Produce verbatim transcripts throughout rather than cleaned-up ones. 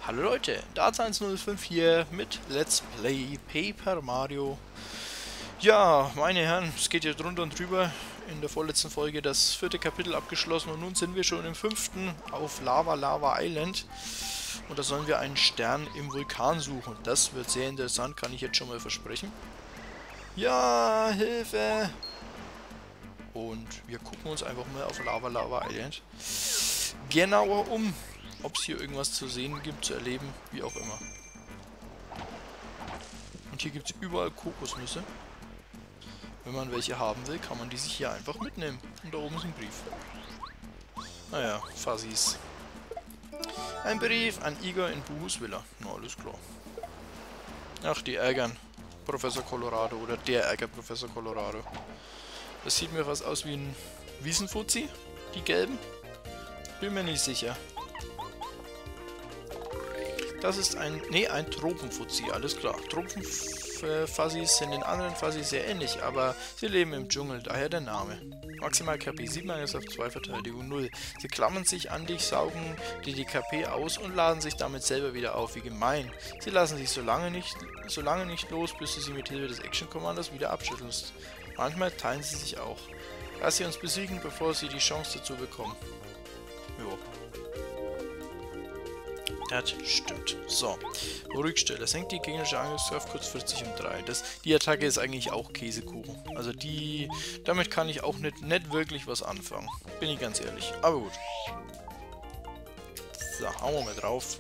Hallo Leute, Darts eins null fünf hier mit Let's Play Paper Mario. Ja, meine Herren, es geht hier drunter und drüber. In der vorletzten Folge das vierte Kapitel abgeschlossen und nun sind wir schon im fünften auf Lava Lava Island. Und da sollen wir einen Stern im Vulkan suchen. Das wird sehr interessant, kann ich jetzt schon mal versprechen. Ja, Hilfe! Und wir gucken uns einfach mal auf Lava Lava Island genauer um. Ob es hier irgendwas zu sehen gibt, zu erleben, wie auch immer. Und hier gibt es überall Kokosnüsse. Wenn man welche haben will, kann man die sich hier einfach mitnehmen. Und da oben ist ein Brief. Naja, Fuzzies. Ein Brief an Igor in Buhus Villa. Na, alles klar. Ach, die ärgern Professor Colorado. Oder der ärgert Professor Colorado. Das sieht mir was aus wie ein Wiesenfuzzi, die gelben. Bin mir nicht sicher. Das ist ein, nee, ein Tropenfuzzi, alles klar. Tropenfuzis sind den anderen Fuzzies sehr ähnlich, aber sie leben im Dschungel, daher der Name. Maximal K P sieben, Angriff auf zwei, Verteidigung null. Sie klammern sich an dich, saugen dir die K P aus und laden sich damit selber wieder auf, wie gemein. Sie lassen sich so lange nicht, so lange nicht los, bis du sie mit Hilfe des Action Commanders wieder abschüttelst. Manchmal teilen sie sich auch. Lass sie uns besiegen, bevor sie die Chance dazu bekommen. Jo. Das stimmt. So. Ruhigstelle. Senkt die gegnerische Angriffskraft kurzfristig um drei. Das, die Attacke ist eigentlich auch Käsekuchen. Also die... Damit kann ich auch nicht, nicht wirklich was anfangen. Bin ich ganz ehrlich. Aber gut. So, hauen wir mal drauf.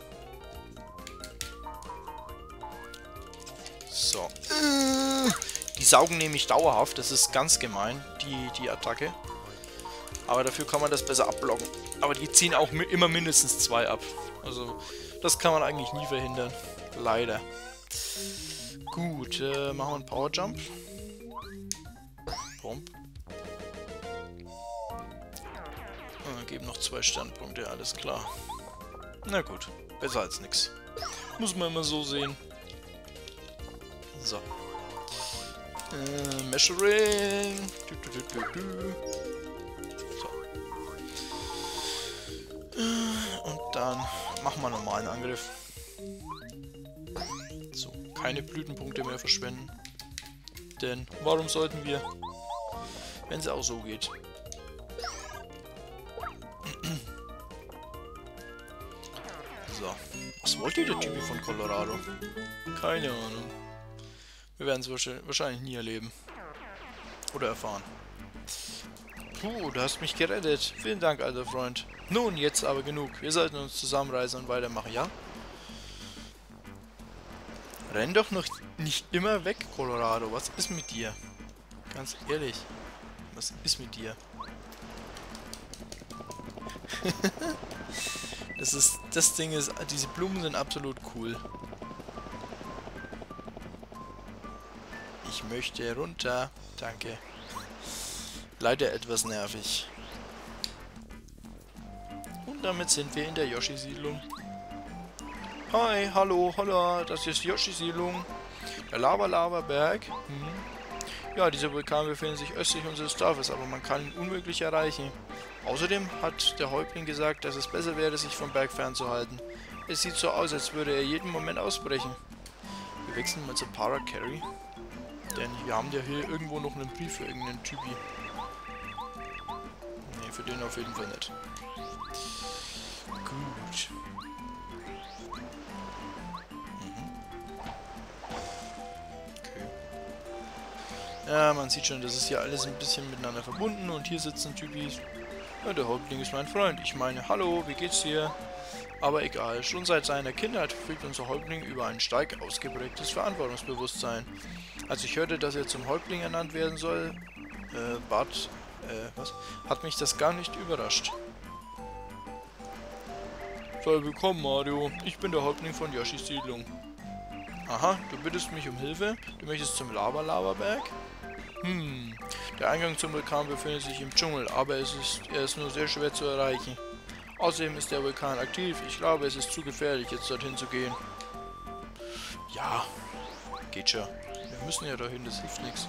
So. Die saugen nämlich dauerhaft. Das ist ganz gemein, die, die Attacke. Aber dafür kann man das besser abblocken. Aber die ziehen auch immer mindestens zwei ab. Also, das kann man eigentlich nie verhindern. Leider. Gut, äh, machen wir einen Power Jump. Pump. Ah, geben noch zwei Sternpunkte, alles klar. Na gut, besser als nix. Muss man immer so sehen. So. Äh, Measuring. Du, du, du, du, du. Und dann machen wir nochmal einen Angriff. So, keine Blütenpunkte mehr verschwenden. Denn warum sollten wir, wenn es auch so geht? So, was wollte der Typ von Colorado? Keine Ahnung. Wir werden es wahrscheinlich nie erleben. Oder erfahren. Puh, du hast mich gerettet. Vielen Dank, alter Freund. Nun, jetzt aber genug. Wir sollten uns zusammenreißen und weitermachen, ja? Renn doch noch nicht immer weg, Colorado. Was ist mit dir? Ganz ehrlich. Was ist mit dir? Das ist... Das Ding ist... Diese Blumen sind absolut cool. Ich möchte runter. Danke. Leider etwas nervig. Und damit sind wir in der Yoshi-Siedlung. Hi, hallo, hallo, das ist Yoshi-Siedlung. Der Lava-Lava-Berg. Hm. Ja, dieser Vulkan befindet sich östlich unseres Dorfes, aber man kann ihn unmöglich erreichen. Außerdem hat der Häuptling gesagt, dass es besser wäre, sich vom Berg fernzuhalten. Es sieht so aus, als würde er jeden Moment ausbrechen. Wir wechseln mal zu Para-Carry. Denn wir haben ja hier irgendwo noch einen Brief für irgendeinen Typi. Ne, für den auf jeden Fall nicht. Gut. Mhm. Okay. Ja, man sieht schon, das ist hier alles ein bisschen miteinander verbunden und hier sitzen Typis. Ja, der Häuptling ist mein Freund. Ich meine, hallo, wie geht's dir? Aber egal, schon seit seiner Kindheit verfügt unser Häuptling über ein stark ausgeprägtes Verantwortungsbewusstsein. Als ich hörte, dass er zum Häuptling ernannt werden soll, äh, Bart, äh, was? Hat mich das gar nicht überrascht. Sei willkommen, Mario. Ich bin der Häuptling von Yoshis Siedlung. Aha, du bittest mich um Hilfe? Du möchtest zum Lava-Lava-Berg? Hm, der Eingang zum Vulkan befindet sich im Dschungel, aber es ist, er ist nur sehr schwer zu erreichen. Außerdem ist der Vulkan aktiv. Ich glaube, es ist zu gefährlich, jetzt dorthin zu gehen. Ja, geht schon. Wir müssen ja dahin, das hilft nichts.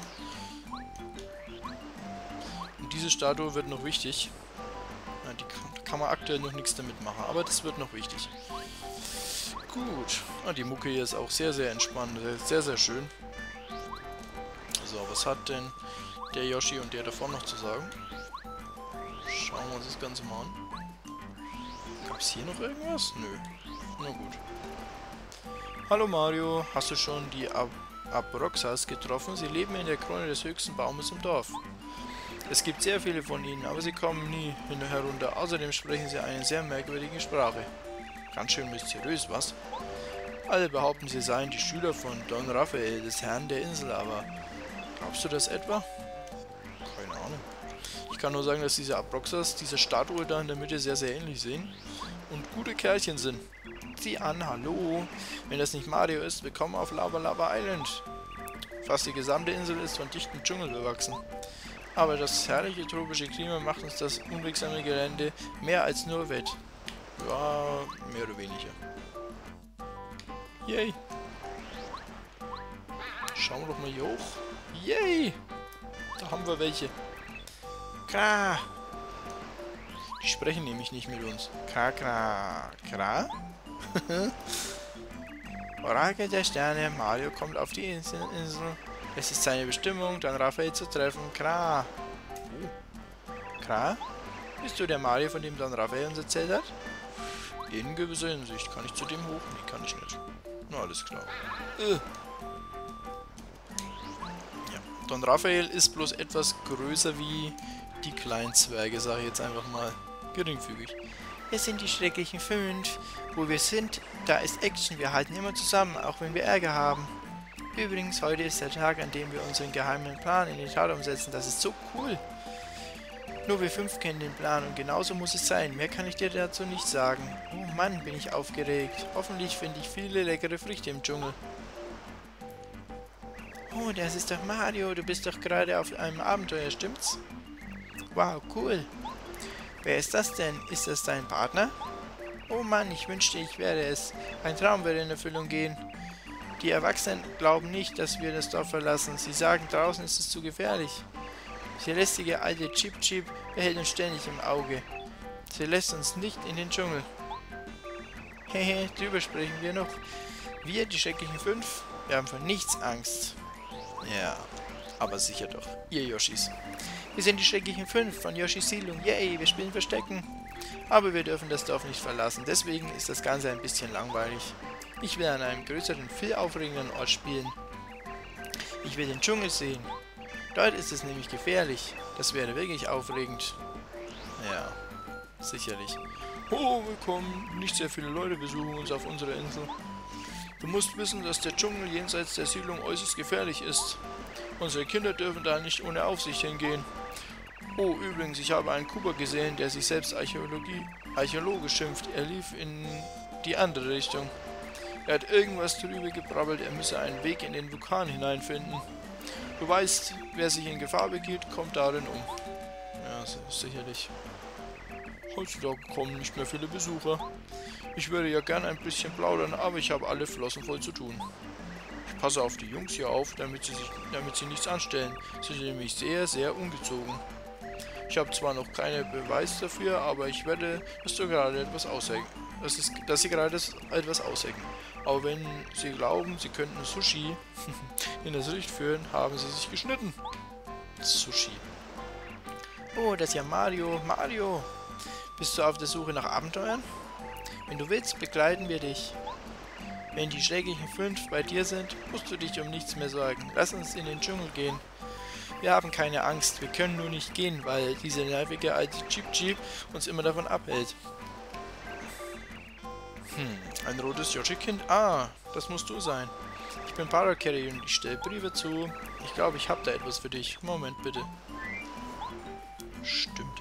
Und diese Statue wird noch wichtig. Ja, die kann man aktuell noch nichts damit machen, aber das wird noch wichtig. gut. Ah, die Mucke hier ist auch sehr, sehr entspannt. Sehr, sehr schön. So, was hat denn der Yoshi und der davor noch zu sagen? Schauen wir uns das Ganze mal an. Gab es hier noch irgendwas? Nö. Na gut. Hallo Mario, hast du schon die Ab Abroxas getroffen? Sie leben in der Krone des höchsten Baumes im Dorf. Es gibt sehr viele von ihnen, aber sie kommen nie hin herunter. Außerdem sprechen sie eine sehr merkwürdige Sprache. Ganz schön mysteriös, was? Alle behaupten, sie seien die Schüler von Don Raphael, des Herrn der Insel, aber glaubst du das etwa? Keine Ahnung. Ich kann nur sagen, dass diese Abroxas diese Statue da in der Mitte sehr, sehr ähnlich sehen und gute Kerlchen sind. Sieh an, hallo. Wenn das nicht Mario ist, willkommen auf Lava Lava Island. Fast die gesamte Insel ist von dichtem Dschungel bewachsen. Aber das herrliche tropische Klima macht uns das unwegsame Gelände mehr als nur wett. Ja, mehr oder weniger. Yay. Schauen wir doch mal hier hoch. Yay. Da haben wir welche. Kra. Die sprechen nämlich nicht mit uns. Kra, kra, kra. Orakel der Sterne, Mario kommt auf die Insel. Insel. Es ist seine Bestimmung, Don Raphael zu treffen. Kra. Oh. Kra? Bist du der Mario, von dem Don Raphael uns erzählt hat? In gewisser Hinsicht. Kann ich zu dem hoch? Nee, kann ich nicht. Na, alles klar. Äh. Ja. Don Raphael ist bloß etwas größer wie die kleinen Zwerge, sage ich jetzt einfach mal. Geringfügig. Wir sind die schrecklichen Fünf. Wo wir sind, da ist Action. Wir halten immer zusammen, auch wenn wir Ärger haben. Übrigens, heute ist der Tag, an dem wir unseren geheimen Plan in die Tat umsetzen. Das ist so cool. Nur wir fünf kennen den Plan und genauso muss es sein. Mehr kann ich dir dazu nicht sagen. Oh Mann, bin ich aufgeregt. Hoffentlich finde ich viele leckere Früchte im Dschungel. Oh, das ist doch Mario. Du bist doch gerade auf einem Abenteuer, stimmt's? Wow, cool. Wer ist das denn? Ist das dein Partner? Oh Mann, ich wünschte, ich wäre es. Ein Traum würde in Erfüllung gehen. Die Erwachsenen glauben nicht, dass wir das Dorf verlassen. Sie sagen, draußen ist es zu gefährlich. Die lästige alte Chip Chip behält uns ständig im Auge. Sie lässt uns nicht in den Dschungel. Hehe, drüber sprechen wir noch. Wir, die schrecklichen Fünf, wir haben vor nichts Angst. Ja, aber sicher doch. Ihr Yoshis. Wir sind die schrecklichen Fünf von Yoshis Siedlung. Yay, wir spielen Verstecken. Aber wir dürfen das Dorf nicht verlassen. Deswegen ist das Ganze ein bisschen langweilig. Ich will an einem größeren, viel aufregenden Ort spielen. Ich will den Dschungel sehen. Dort ist es nämlich gefährlich. Das wäre wirklich aufregend. Ja, sicherlich. Oh, willkommen. Nicht sehr viele Leute besuchen uns auf unserer Insel. Du musst wissen, dass der Dschungel jenseits der Siedlung äußerst gefährlich ist. Unsere Kinder dürfen da nicht ohne Aufsicht hingehen. Oh, übrigens, ich habe einen Kuba gesehen, der sich selbst Archäologie, Archäologe schimpft. Er lief in die andere Richtung. Er hat irgendwas drüber gebrabbelt, er müsse einen Weg in den Vulkan hineinfinden. Du weißt, wer sich in Gefahr begibt, kommt darin um. Ja, sicherlich. Heutzutage kommen nicht mehr viele Besucher. Ich würde ja gern ein bisschen plaudern, aber ich habe alle Flossen voll zu tun. Ich passe auf die Jungs hier auf, damit sie, sich, damit sie nichts anstellen. Sie sind nämlich sehr, sehr ungezogen. Ich habe zwar noch keinen Beweis dafür, aber ich wette, dass du gerade etwas aushecken. Das ist, dass sie gerade etwas aushecken. Aber wenn sie glauben, sie könnten Sushi in das Licht führen, haben sie sich geschnitten. Sushi. Oh, das ist ja Mario. Mario! Bist du auf der Suche nach Abenteuern? Wenn du willst, begleiten wir dich. Wenn die schrecklichen Fünf bei dir sind, musst du dich um nichts mehr sorgen. Lass uns in den Dschungel gehen. Wir haben keine Angst, wir können nur nicht gehen, weil diese nervige alte Chip Chip uns immer davon abhält. Hm, ein rotes Yoshi-Kind? Ah, das musst du sein. Ich bin Paracarry und ich stelle Briefe zu. Ich glaube, ich habe da etwas für dich. Moment, bitte. Stimmt.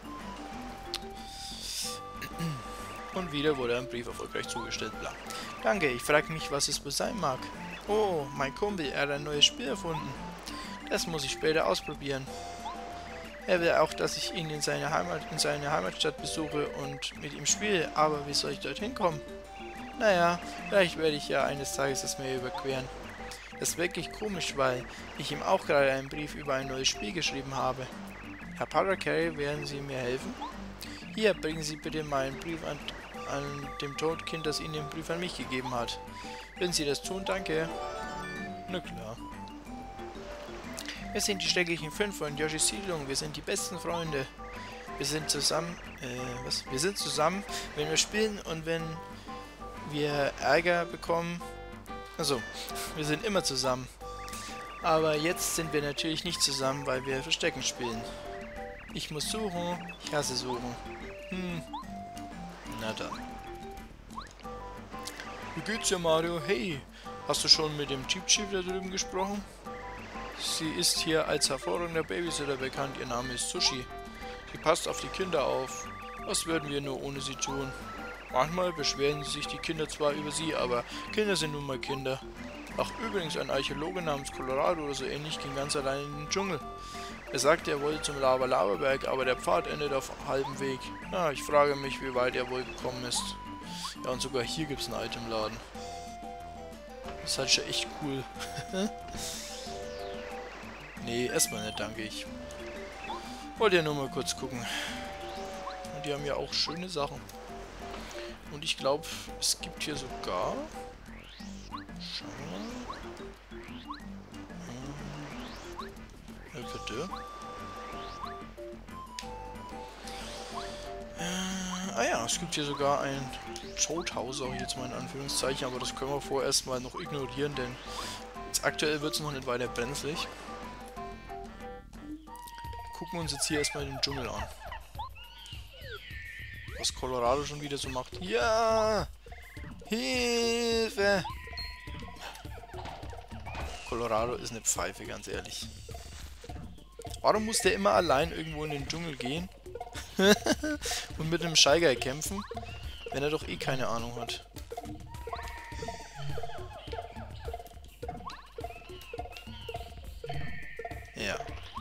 Und wieder wurde ein Brief erfolgreich zugestellt. Bla. Danke, ich frage mich, was es wohl sein mag. Oh, mein Kumpel, er hat ein neues Spiel erfunden. Das muss ich später ausprobieren. Er will auch, dass ich ihn in seine Heimat, in seine Heimatstadt besuche und mit ihm spiele, aber wie soll ich dorthin kommen? Naja, vielleicht werde ich ja eines Tages das Meer überqueren. Das ist wirklich komisch, weil ich ihm auch gerade einen Brief über ein neues Spiel geschrieben habe. Herr Paracarry, werden Sie mir helfen? Hier, bringen Sie bitte meinen Brief an, an dem Todkind, das Ihnen den Brief an mich gegeben hat. Wenn Sie das tun, danke. Na klar. Wir sind die schrecklichen Fünf von Yoshis Siedlung. Wir sind die besten Freunde. Wir sind zusammen, äh, was? Wir sind zusammen, wenn wir spielen und wenn wir Ärger bekommen. Also, wir sind immer zusammen. Aber jetzt sind wir natürlich nicht zusammen, weil wir Verstecken spielen. Ich muss suchen. Ich hasse suchen. Hm. Na dann. Wie geht's dir, Mario? Hey, hast du schon mit dem Cheap Chief da drüben gesprochen? Sie ist hier als hervorragender Babysitter bekannt. Ihr Name ist Sushi. Sie passt auf die Kinder auf. Was würden wir nur ohne sie tun? Manchmal beschweren sich die Kinder zwar über sie, aber Kinder sind nun mal Kinder. Ach, übrigens, ein Archäologe namens Colorado oder so ähnlich ging ganz allein in den Dschungel. Er sagte, er wollte zum Lava-Lava-Berg, aber der Pfad endet auf halbem Weg. Ja, ich frage mich, wie weit er wohl gekommen ist. Ja, und sogar hier gibt es einen Itemladen. Das ist halt schon echt cool. Nee, erstmal nicht, danke ich. Wollte ja nur mal kurz gucken. Und die haben ja auch schöne Sachen. Und ich glaube, es gibt hier sogar... Schauen wir mal. Hm. Ja, bitte. Äh, ah ja, es gibt hier sogar ein Tothaus, auch jetzt mal in Anführungszeichen, aber das können wir vorerst mal noch ignorieren, denn jetzt aktuell wird es noch nicht weiter brenzlig. Gucken wir uns jetzt hier erstmal den Dschungel an. Was Colorado schon wieder so macht. Ja! Hilfe! Colorado ist eine Pfeife, ganz ehrlich. Warum muss der immer allein irgendwo in den Dschungel gehen? Und mit einem Scheiger kämpfen, wenn er doch eh keine Ahnung hat. Ja.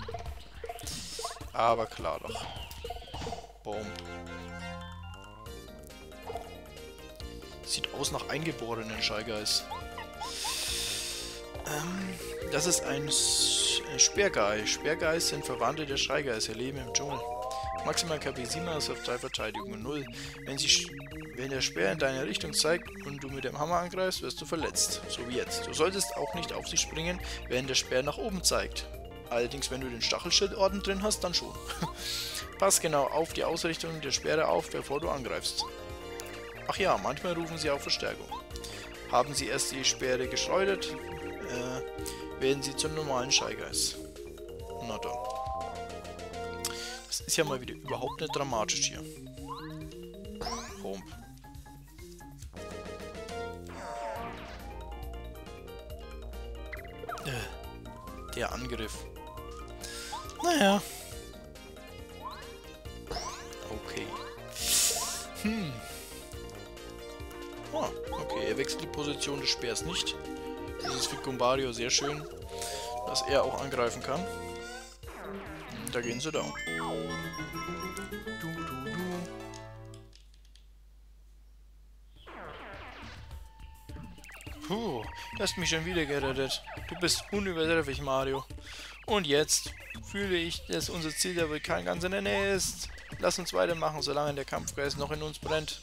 Aber klar doch. Boom. Sieht aus nach eingeborenen Scheigeis. Ähm, das ist ein Speergei. Speergeis sind Verwandte der Scheigeis. Sie leben im Dschungel. Maximal K P sieben ist auf drei Verteidigung und null. Wenn, sie, wenn der Speer in deine Richtung zeigt und du mit dem Hammer angreifst, wirst du verletzt. So wie jetzt. Du solltest auch nicht auf sie springen, wenn der Speer nach oben zeigt. Allerdings, wenn du den Stachelschildorden drin hast, dann schon. Pass genau auf die Ausrichtung der Speere auf, bevor du angreifst. Ach ja, manchmal rufen sie auch Verstärkung. Haben sie erst die Speere geschleudert, äh, werden sie zum normalen Scheigeis. Na dann. Das ist ja mal wieder überhaupt nicht dramatisch hier. Pump. Äh, der Angriff. Naja. Okay. Hm. Ah, okay, er wechselt die Position des Speers nicht. Das ist für Gumbario sehr schön, dass er auch angreifen kann. Da gehen sie down. Du, du, du. Puh, du hast mich schon wieder gerettet. Du bist unübertrefflich, Mario. Und jetzt fühle ich, dass unser Ziel der Vulkan ganz in der Nähe ist. Lass uns weitermachen, solange der Kampfgeist noch in uns brennt.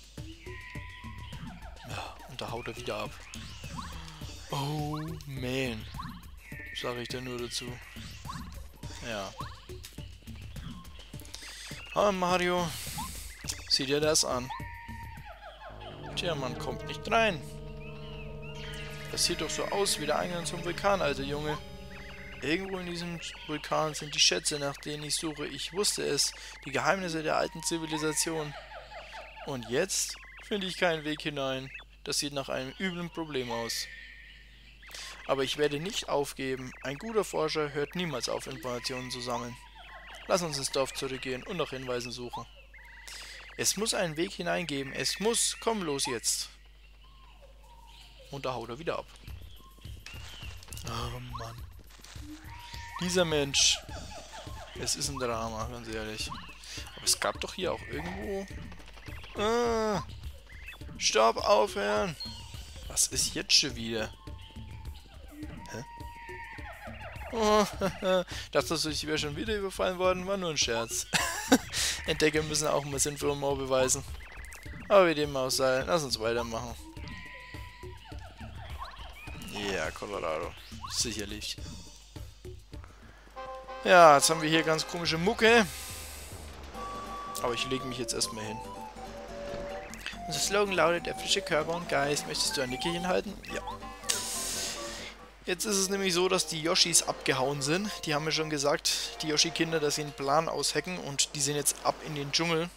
Ja, und da haut er wieder ab. Oh, man. Sage ich da nur dazu. Ja. Ah, Mario. Sieh dir das an. Tja, man kommt nicht rein. Das sieht doch so aus wie der Eingang zum Vulkan, alter Junge. Irgendwo in diesem Vulkan sind die Schätze, nach denen ich suche. Ich wusste es. Die Geheimnisse der alten Zivilisation. Und jetzt finde ich keinen Weg hinein. Das sieht nach einem üblen Problem aus. Aber ich werde nicht aufgeben. Ein guter Forscher hört niemals auf, Informationen zu sammeln. Lass uns ins Dorf zurückgehen und nach Hinweisen suchen. Es muss einen Weg hineingeben. Es muss. Komm los jetzt. Und da haut er wieder ab. Oh Mann. Dieser Mensch. Es ist ein Drama, ganz ehrlich. Aber es gab doch hier auch irgendwo... Ah, stopp, aufhören! Was ist jetzt schon wieder? Hä? Oh, dachte, ich wäre schon wieder überfallen worden, war nur ein Scherz. Entdecker müssen auch mal Sinn für Humor beweisen. Aber wie dem auch sei, lass uns weitermachen. Ja, Colorado. Sicherlich. Ja, jetzt haben wir hier ganz komische Mucke. Aber ich lege mich jetzt erstmal hin. Unser Slogan lautet, der frische Körper und Geist. Möchtest du ein Nickerchen halten? Ja. Jetzt ist es nämlich so, dass die Yoshis abgehauen sind. Die haben mir schon gesagt, die Yoshi-Kinder, dass sie einen Plan aushacken und die sind jetzt ab in den Dschungel.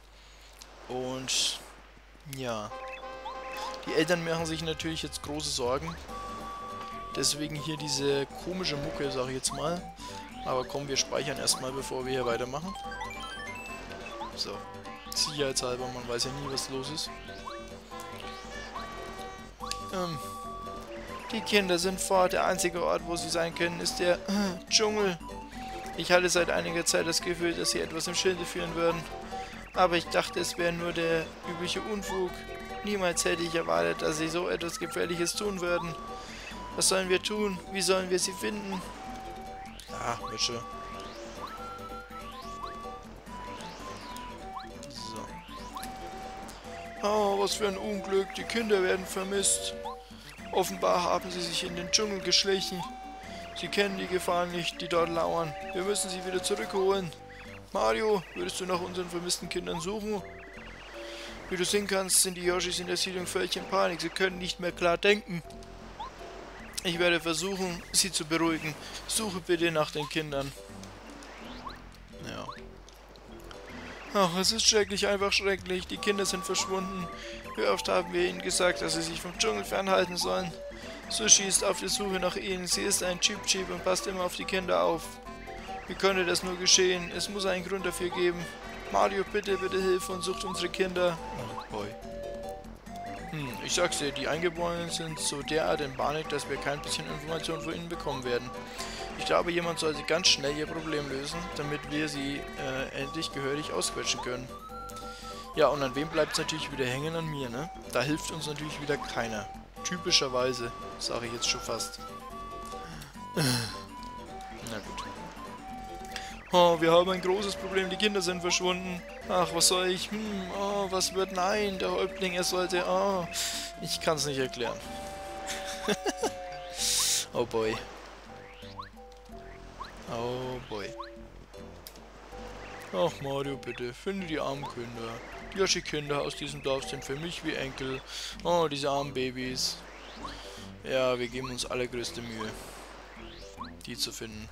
Und ja, die Eltern machen sich natürlich jetzt große Sorgen. Deswegen hier diese komische Mucke, sage ich jetzt mal. Aber komm, wir speichern erstmal, bevor wir hier weitermachen. So, sicherheitshalber, man weiß ja nie, was los ist. Ähm, die Kinder sind fort. Der einzige Ort, wo sie sein können, ist der äh, Dschungel. Ich hatte seit einiger Zeit das Gefühl, dass sie etwas im Schilde führen würden. Aber ich dachte, es wäre nur der übliche Unfug. Niemals hätte ich erwartet, dass sie so etwas Gefährliches tun würden. Was sollen wir tun? Wie sollen wir sie finden? Ah, Mische. So. Oh, was für ein Unglück. Die Kinder werden vermisst. Offenbar haben sie sich in den Dschungel geschlichen. Sie kennen die Gefahren nicht, die dort lauern. Wir müssen sie wieder zurückholen. Mario, würdest du nach unseren vermissten Kindern suchen? Wie du sehen kannst, sind die Yoshis in der Siedlung völlig in Panik. Sie können nicht mehr klar denken. Ich werde versuchen, sie zu beruhigen. Suche bitte nach den Kindern. Ja. Ach, es ist schrecklich, einfach schrecklich. Die Kinder sind verschwunden. Wie oft haben wir ihnen gesagt, dass sie sich vom Dschungel fernhalten sollen? Sushi ist auf der Suche nach ihnen. Sie ist ein Chip-Chip und passt immer auf die Kinder auf. Wie könnte das nur geschehen? Es muss einen Grund dafür geben. Mario, bitte, bitte hilf und sucht unsere Kinder. Oh boy. Hm, ich sag's dir, die Eingeborenen sind so derart in Panik, dass wir kein bisschen Information von ihnen bekommen werden. Ich glaube, jemand sollte ganz schnell ihr Problem lösen, damit wir sie äh, endlich gehörig ausquetschen können. Ja, und an wem bleibt es natürlich wieder hängen? An mir, ne? Da hilft uns natürlich wieder keiner. Typischerweise, sage ich jetzt schon fast. Na gut. Oh, wir haben ein großes Problem, die Kinder sind verschwunden. Ach, was soll ich? Hm, oh, was wird? Nein, der Häuptling, er sollte... Oh, ich kann es nicht erklären. Oh boy. Oh boy. Ach, Mario, bitte, finde die armen Kinder. Die Yoshi-Kinder aus diesem Dorf sind für mich wie Enkel. Oh, diese armen Babys. Ja, wir geben uns allergrößte Mühe, die zu finden.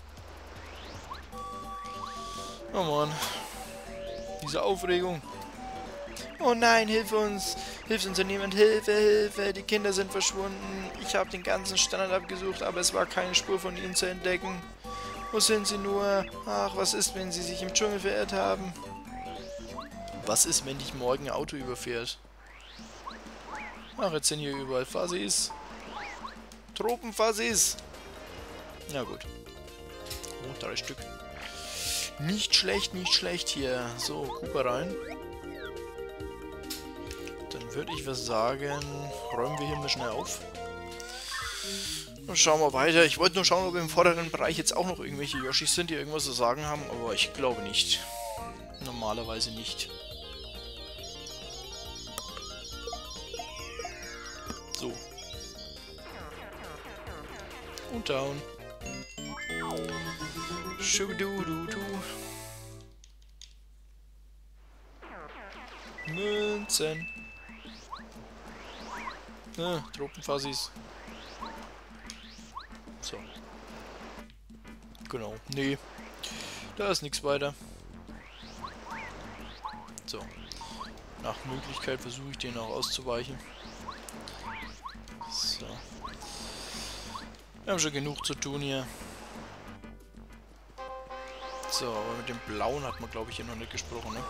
Oh Mann. Diese Aufregung. Oh nein, hilf uns. Hilfsunternehmen, Hilfe, Hilfe. Die Kinder sind verschwunden. Ich habe den ganzen Standard abgesucht, aber es war keine Spur von ihnen zu entdecken. Wo sind sie nur? Ach, was ist, wenn sie sich im Dschungel verirrt haben? Was ist, wenn dich morgen ein Auto überfährt? Ach, jetzt sind hier überall Fuzzies. Tropenfuzzies. Na gut. Oh, drei Stück. Nicht schlecht, nicht schlecht hier. So, Koopa rein. Dann würde ich was sagen, räumen wir hier mal schnell auf. Und schauen wir weiter. Ich wollte nur schauen, ob im vorderen Bereich jetzt auch noch irgendwelche Yoshis sind, die irgendwas zu sagen haben, aber ich glaube nicht. Normalerweise nicht. So. Und down. Schubidududu. Münzen. Ah, Tropenfuzzies. So. Genau. Nee. Da ist nichts weiter. So. Nach Möglichkeit versuche ich den auch auszuweichen. So. Wir haben schon genug zu tun hier. So, aber mit dem Blauen hat man, glaube ich, hier noch nicht gesprochen, ne?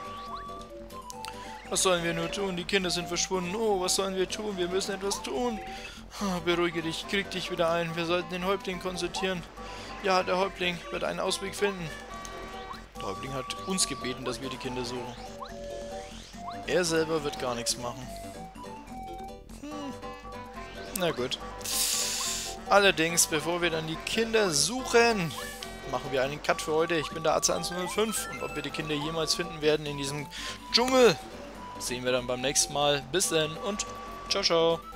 Was sollen wir nur tun? Die Kinder sind verschwunden. Oh, was sollen wir tun? Wir müssen etwas tun. Oh, beruhige dich, krieg dich wieder ein. Wir sollten den Häuptling konsultieren. Ja, der Häuptling wird einen Ausweg finden. Der Häuptling hat uns gebeten, dass wir die Kinder suchen. Er selber wird gar nichts machen. Hm. Na gut. Allerdings, bevor wir dann die Kinder suchen, machen wir einen Cut für heute. Ich bin der A Z eins null fünf und ob wir die Kinder jemals finden werden in diesem Dschungel, sehen wir dann beim nächsten Mal. Bis dann und ciao, ciao.